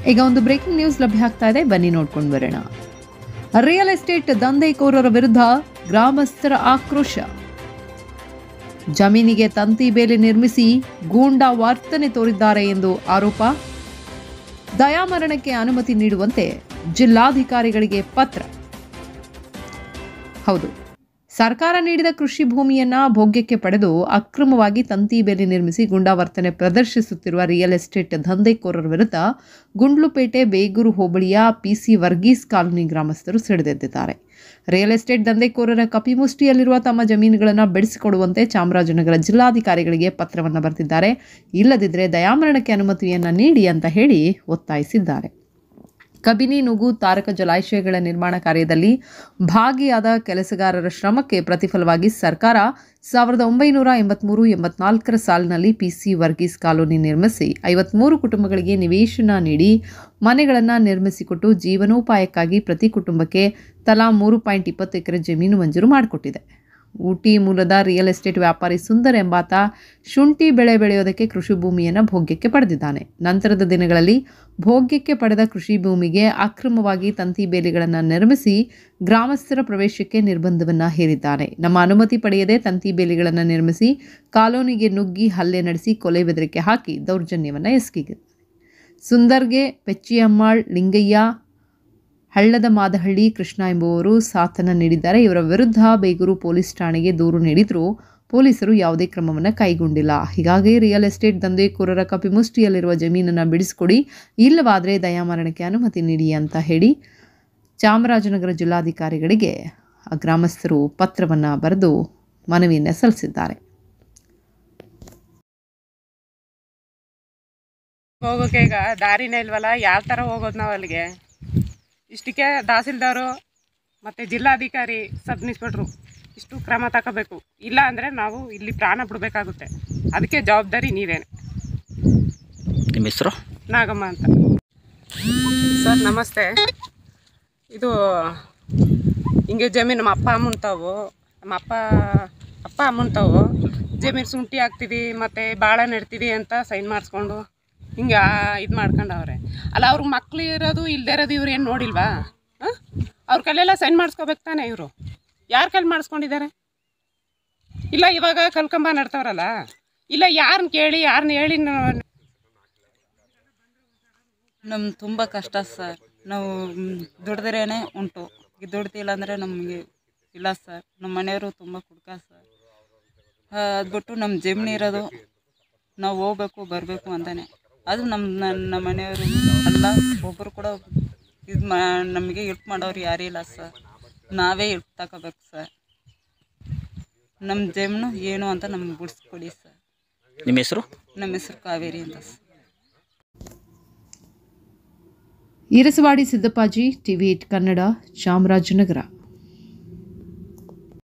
ಈಗ ಒಂದು breaking news ಲಭ್ಯ ಆಗ್ತಾ ಇದೆ, ಬನ್ನಿ ನೋಡ್ಕೊಂಡು ಬರೋಣ. ರಿಯಲ್ ಎಸ್ಟೇಟ್ ದಂಧೆಕೋರರ ವಿರುದ್ಧ ಗ್ರಾಮಸ್ಥರ ಆಕ್ರೋಶ. ಜಮೀನಿಗೆ ತಂತಿ ಬೇಲಿ ನಿರ್ಮಿಸಿ ಗೂಂಡಾ ವರ್ತನೆ ತೋರಿದ್ದಾರೆ ಎಂದು ಆರೋಪ. ದಯಾಮರಣಕ್ಕೆ ಅನುಮತಿ ನೀಡುವಂತೆ ಜಿಲ್ಲಾಧಿಕಾರಿಗಳಿಗೆ ಪತ್ರ. ಹೌದು, ಸರ್ಕಾರ ನೀಡಿದ ಕೃಷಿ ಭೂಮಿಯನ್ನ ಭೋಗ್ಯಕ್ಕೆ ಪಡೆದು ಅಕ್ರಮವಾಗಿ ತಂತಿ ಬೇಲಿ ನಿರ್ಮಿಸಿ ಗೂಂಡಾವರ್ತನೆ ಪ್ರದರ್ಶಿಸುತ್ತಿರುವ ರಿಯಲ್ ಎಸ್ಟೇಟ್ ದಂಧೆಕೋರರ ವಿರುದ್ಧ ಗುಂಡ್ಲುಪೇಟೆ ಬೇಗೂರು ಹೋಬಳಿಯ ಪಿಸಿ ವರ್ಗೀಸ್ ಕಾಲೋನಿ ಗ್ರಾಮಸ್ಥರು ಸಿಡಿದೆದ್ದಿದ್ದಾರೆ. ರಿಯಲ್ ಎಸ್ಟೇಟ್ ದಂಧೆಕೋರರ ಕಪಿಮುಷ್ಟಿಯಲ್ಲಿರುವ ತಮ್ಮ ಜಮೀನುಗಳನ್ನು ಬಿಡಿಸಿಕೊಡುವಂತೆ ಚಾಮರಾಜನಗರ ಜಿಲ್ಲಾಧಿಕಾರಿಗಳಿಗೆ ಪತ್ರವನ್ನು ಬರೆದಿದ್ದಾರೆ. ಇಲ್ಲದಿದ್ದರೆ ದಯಾಮರಣಕ್ಕೆ ಅನುಮತಿಯನ್ನು ನೀಡಿ ಅಂತ ಹೇಳಿ ಒತ್ತಾಯಿಸಿದ್ದಾರೆ. ಕಬಿನಿ ನುಗು ತಾರಕ ಜಲಾಶಯಗಳ ನಿರ್ಮಾಣ ಕಾರ್ಯದಲ್ಲಿ ಭಾಗಿಯಾದ ಕೆಲಸಗಾರರ ಶ್ರಮಕ್ಕೆ ಪ್ರತಿಫಲವಾಗಿ ಸರ್ಕಾರ 1983-84 ಸಾಲಿನಲ್ಲಿ ಪಿಸಿ ವರ್ಗೀಸ್ ಕಾಲೋನಿ ನಿರ್ಮಿಸಿ 53 ಕುಟುಂಬಗಳಿಗೆ ನಿವೇಶನ ನೀಡಿ ಮನೆಗಳನ್ನು ನಿರ್ಮಿಸಿಕೊಟ್ಟು ಜೀವನೋಪಾಯಕ್ಕಾಗಿ ಪ್ರತಿ ಕುಟುಂಬಕ್ಕೆ ತಲಾ 3.20 ಎಕರೆ ಜಮೀನು ಮಂಜೂರು ಮಾಡಿಕೊಟ್ಟಿದೆ. ಊಟಿ ಮೂಲದ ರಿಯಲ್ ಎಸ್ಟೇಟ್ ವ್ಯಾಪಾರಿ ಸುಂದರ್ ಎಂಬಾತ ಶುಂಠಿ ಬೆಳೆ ಬೆಳೆಯೋದಕ್ಕೆ ಕೃಷಿ ಭೂಮಿಯನ್ನು ಭೋಗ್ಯಕ್ಕೆ ಪಡೆದಿದ್ದಾನೆ. ನಂತರದ ದಿನಗಳಲ್ಲಿ ಭೋಗ್ಯಕ್ಕೆ ಪಡೆದ ಕೃಷಿ ಭೂಮಿಗೆ ಅಕ್ರಮವಾಗಿ ತಂತಿ ಬೇಲಿಗಳನ್ನು ನಿರ್ಮಿಸಿ ಗ್ರಾಮಸ್ಥರ ಪ್ರವೇಶಕ್ಕೆ ನಿರ್ಬಂಧವನ್ನು ಹೇರಿದ್ದಾನೆ. ನಮ್ಮ ಅನುಮತಿ ಪಡೆಯದೆ ತಂತಿ ಬೇಲಿಗಳನ್ನು ನಿರ್ಮಿಸಿ ಕಾಲೋನಿಗೆ ನುಗ್ಗಿ ಹಲ್ಲೆ ನಡೆಸಿ ಕೊಲೆ ಬೆದರಿಕೆ ಹಾಕಿ ದೌರ್ಜನ್ಯವನ್ನು ಎಸಗಿದೆ. ಸುಂದರ್ಗೆ ಪೆಚ್ಚಿಯಮ್ಮಾಳ್, ಲಿಂಗಯ್ಯ, ಹಳ್ಳದ ಮಾದಹಳ್ಳಿ, ಕೃಷ್ಣ ಎಂಬುವರು ಸಾಥನ್ನು ನೀಡಿದ್ದಾರೆ. ಇವರ ವಿರುದ್ಧ ಬೇಗೂರು ಪೊಲೀಸ್ ಠಾಣೆಗೆ ದೂರು ನೀಡಿದರೂ ಪೊಲೀಸರು ಯಾವುದೇ ಕ್ರಮವನ್ನು ಕೈಗೊಂಡಿಲ್ಲ. ಹೀಗಾಗಿ ರಿಯಲ್ ಎಸ್ಟೇಟ್ ದಂಧೆಕೋರರ ಕಪಿಮುಷ್ಟಿಯಲ್ಲಿರುವ ಜಮೀನನ್ನು ಬಿಡಿಸಿಕೊಡಿ, ಇಲ್ಲವಾದರೆ ದಯಾಮರಣಕ್ಕೆ ಅನುಮತಿ ನೀಡಿ ಅಂತ ಹೇಳಿ ಚಾಮರಾಜನಗರ ಜಿಲ್ಲಾಧಿಕಾರಿಗಳಿಗೆ ಗ್ರಾಮಸ್ಥರು ಪತ್ರವನ್ನು ಬರೆದು ಮನವಿಯನ್ನು ಸಲ್ಲಿಸಿದ್ದಾರೆ. ಹೋಗೋಕೆ ಈಗ ದಾರಿನೇ ಇಲ್ವಲ್ಲ, ಯಾವ ಥರ ಹೋಗೋದು ನಾವು ಅಲ್ಲಿಗೆ? ಇಷ್ಟಕ್ಕೆ ತಹಸೀಲ್ದಾರು ಮತ್ತು ಜಿಲ್ಲಾಧಿಕಾರಿ, ಸಬ್ ಇನ್ಸ್ಪೆಕ್ಟ್ರು ಇಷ್ಟು ಕ್ರಮ ತಗೋಬೇಕು. ಇಲ್ಲ ಅಂದರೆ ನಾವು ಇಲ್ಲಿ ಪ್ರಾಣ ಬಿಡಬೇಕಾಗುತ್ತೆ. ಅದಕ್ಕೆ ಜವಾಬ್ದಾರಿ ನೀವೇನೆ. ನಿಮ್ಮ ಹೆಸರು? ನಾಗಮ್ಮ ಅಂತ. ಸರ್ ನಮಸ್ತೆ. ಇದು ಹಿಂಗೆ ಜಮೀನು ನಮ್ಮ ಅಪ್ಪ ಅಮ್ಮಂತಾವು, ನಮ್ಮ ಅಪ್ಪ ಅಮ್ಮಂತಾವು ಜಮೀನು ಶುಂಠಿ ಹಾಕ್ತೀವಿ ಮತ್ತು ಬಾಳೆ ನೆಡ್ತೀವಿ ಅಂತ ಸೈನ್ ಮಾಡಿಸ್ಕೊಂಡು ಹಿಂಗೆ ಇದು ಮಾಡ್ಕೊಂಡವ್ರೆ. ಅಲ್ಲ, ಅವ್ರ ಮಕ್ಳು ಇರೋದು ಇಲ್ಲದೇ ಇರೋದು ಇವ್ರು ಏನು ನೋಡಿಲ್ವಾ? ಅವ್ರ ಕೈಲೆಲ್ಲ ಸೈನ್ ಮಾಡಿಸ್ಕೋಬೇಕು ತಾನೆ. ಇವರು ಯಾರ ಕೈಲಿ ಮಾಡಿಸ್ಕೊಂಡಿದ್ದಾರೆ? ಇಲ್ಲ ಇವಾಗ ಕಲ್ಕಂಬ ನಡ್ತವ್ರಲ್ಲ, ಇಲ್ಲ ಯಾರನ್ನ ಕೇಳಿ ಯಾರನ್ನ ಹೇಳಿ? ನಮ್ಗೆ ತುಂಬ ಕಷ್ಟ ಸರ್. ನಾವು ದುಡ್ದಿರೇನೆ ಉಂಟು, ದುಡ್ದಿಲ್ಲ ಅಂದರೆ ನಮಗೆ ಇಲ್ಲ ಸರ್. ನಮ್ಮ ಮನೆಯವರು ತುಂಬ ಕುಡ್ಕ ಸರ್. ಅದು ಬಿಟ್ಟು ನಮ್ಮ ಜಮೀನು ಇರೋದು ನಾವು ಹೋಗ್ಬೇಕು ಬರಬೇಕು ಅಂತಾನೆ. ಅದು ನಮ್ಮ ಮನೆಯವರು ಅಲ್ಲ, ಒಬ್ಬರು ಕೂಡ ಇದು ನಮಗೆ ಹೆಲ್ಪ್ ಮಾಡೋರು ಯಾರೂ ಇಲ್ಲ ಸರ್. ನಾವೇ ಹೆಲ್ಪ್ ತಗೋಬೇಕು ಸರ್. ನಮ್ಮ ಜಮೀನು ಏನು ಅಂತ ನಮ್ಗೆ ಬಿಡಿಸ್ಕೊಡಿ ಸರ್. ನಿಮ್ಮ ಹೆಸರು? ನಮ್ಮ ಹೆಸರು ಕಾವೇರಿ ಅಂತ ಸರ್. ಈರಸವಾಡಿ ಸಿದ್ದಪ್ಪಾಜಿ, ಟಿವಿ8 ಕನ್ನಡ, ಚಾಮರಾಜನಗರ.